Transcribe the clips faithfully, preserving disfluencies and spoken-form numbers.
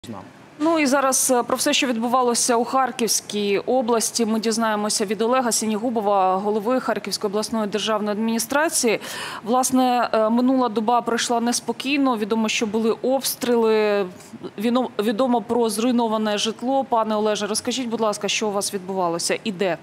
Ну і зараз про все, що відбувалося у Харківській області, ми дізнаємося від Олега Синігубова, голови Харківської обласної державної адміністрації. Власне, минула доба пройшла неспокійно, відомо, що були обстріли, відомо про зруйноване житло. Пане Олеже, розкажіть, будь ласка, що у вас відбувалося і де?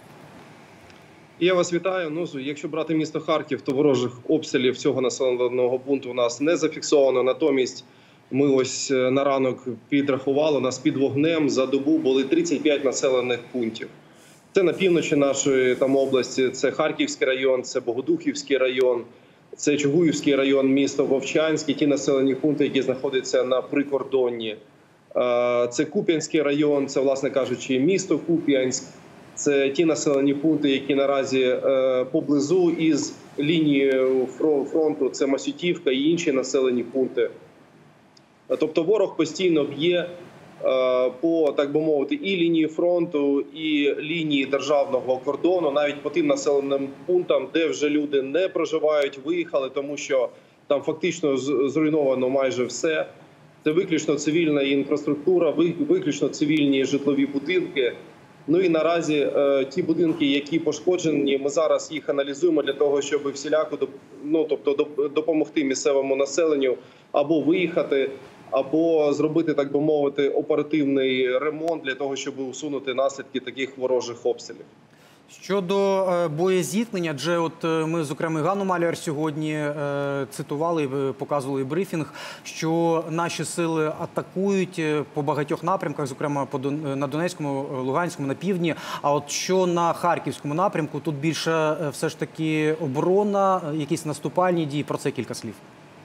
Я вас вітаю. Ну, якщо брати місто Харків, то ворожих обстрілів цього населеного пункту у нас не зафіксовано. Натомість ми ось на ранок підрахували, у нас під вогнем за добу були тридцять п'ять населених пунктів. Це на півночі нашої там області, це Харківський район, це Богодухівський район, це Чугуївський район, місто Вовчанське, ті населені пункти, які знаходяться на прикордонні. Це Куп'янський район, це, власне кажучи, місто Куп'янськ. Це ті населені пункти, які наразі поблизу із лінії фронту, це Масютівка і інші населені пункти. Тобто ворог постійно б'є по, так би мовити, і лінії фронту, і лінії державного кордону, навіть по тим населеним пунктам, де вже люди не проживають, виїхали, тому що там фактично зруйновано майже все. Це виключно цивільна інфраструктура, виключно цивільні житлові будинки. Ну і наразі е, ті будинки, які пошкоджені, ми зараз їх аналізуємо для того, щоб всіляко ну, тобто, допомогти місцевому населенню або виїхати, або зробити, так би мовити, оперативний ремонт для того, щоб усунути наслідки таких ворожих обстрілів. Щодо боєзіткнення, адже от ми, зокрема, Ганну Маляр сьогодні цитували, показували брифінг, що наші сили атакують по багатьох напрямках, зокрема на Донецькому, Луганському, на півдні. А от що на Харківському напрямку, тут більше все ж таки оборона, якісь наступальні дії, про це кілька слів.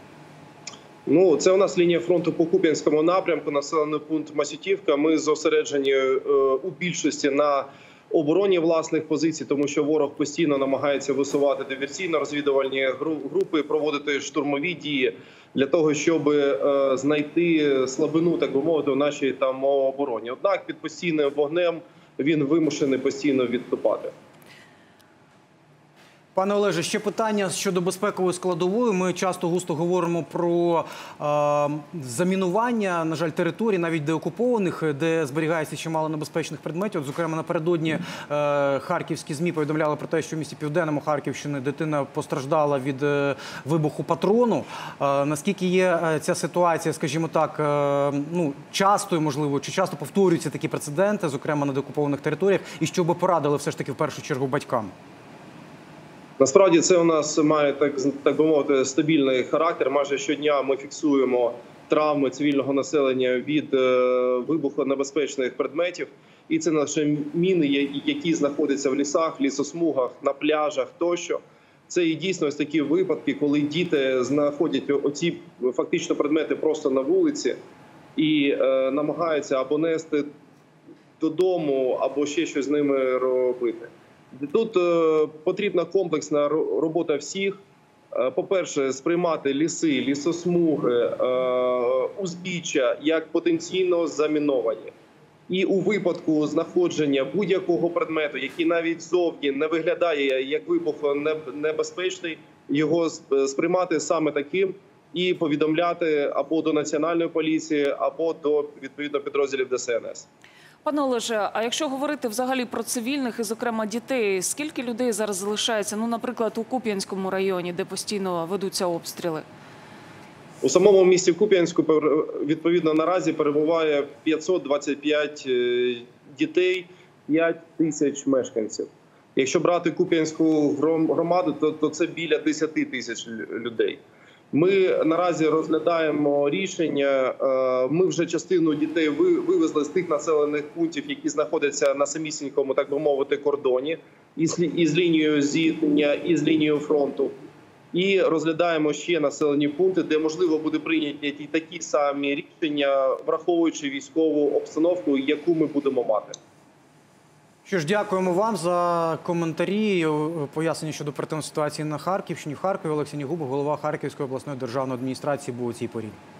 Ну, це у нас лінія фронту по Куп'янському напрямку, населений пункт Масютівка. Ми зосереджені у більшості на обороні власних позицій, тому що ворог постійно намагається висувати диверсійно-розвідувальні групи, проводити штурмові дії для того, щоб знайти слабину, так би мовити, в нашій там обороні. Однак під постійним вогнем він вимушений постійно відступати. Пане Олеже, ще питання щодо безпекової складової. Ми часто густо говоримо про е, замінування, на жаль, територій, навіть деокупованих, де зберігається чимало небезпечних предметів. От, зокрема, напередодні е, харківські ЗМІ повідомляли про те, що в місті Південному Харківщини дитина постраждала від е, вибуху патрону. Е, наскільки є е, ця ситуація, скажімо так, е, ну, частою, можливо, чи часто повторюються такі прецеденти, зокрема на деокупованих територіях, і що би порадили все ж таки в першу чергу батькам? Насправді це у нас має, так, так би мовити, стабільний характер. Майже щодня ми фіксуємо травми цивільного населення від е, вибухонебезпечних предметів. І це наші міни, які знаходяться в лісах, лісосмугах, на пляжах тощо. Це і дійсно ось такі випадки, коли діти знаходять оці фактично предмети просто на вулиці і е, намагаються або нести додому, або ще щось з ними робити. Тут е, потрібна комплексна робота всіх. Е, По-перше, сприймати ліси, лісосмуги, е, узбіччя як потенційно заміновані. І у випадку знаходження будь-якого предмету, який навіть ззовні не виглядає як вибухонебезпечний, його сприймати саме таким і повідомляти або до Національної поліції, або до, відповідно, підрозділів Де Се Ен Ес. Пане Олеже, а якщо говорити взагалі про цивільних і, зокрема, дітей, скільки людей зараз залишається, ну, наприклад, у Куп'янському районі, де постійно ведуться обстріли? У самому місті Куп'янську, відповідно, наразі перебуває п'ятсот двадцять п'ять дітей, п'ять тисяч мешканців. Якщо брати Куп'янську громаду, то, то це біля десяти тисяч людей. Ми наразі розглядаємо рішення, ми вже частину дітей вивезли з тих населених пунктів, які знаходяться на самісінькому, так би мовити, кордоні, із лінією зіткнення, і з лінією фронту. І розглядаємо ще населені пункти, де можливо буде прийняті такі самі рішення, враховуючи військову обстановку, яку ми будемо мати. Що ж, дякуємо вам за коментарі, пояснення щодо оперативної ситуації на Харківщині. В Харкові Олег Синігубов, голова Харківської обласної державної адміністрації, був у цій порі.